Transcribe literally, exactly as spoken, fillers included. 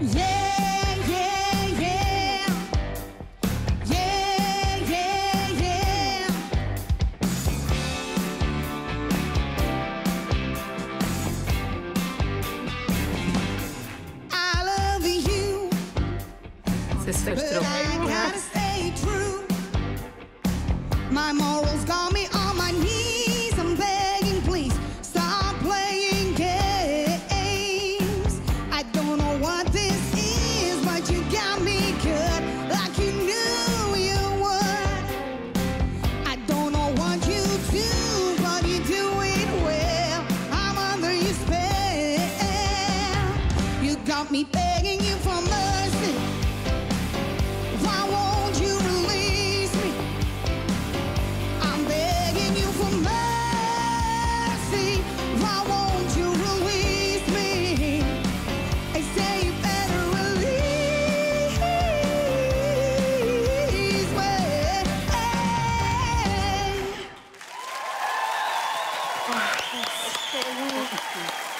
Yeah, yeah, yeah. Yeah, yeah, yeah. I love you, Sister but Stroh. I gotta stay true. My morals got me on my knees. I'm begging, please stop playing games. I don't know what this is, but you got me good, like you knew you would. I don't know what you do, but you do it well. I'm under your spell. You got me begging you for mercy. Why won't you release me? I'm begging you for mercy. Why won't you release me? I say you better release me.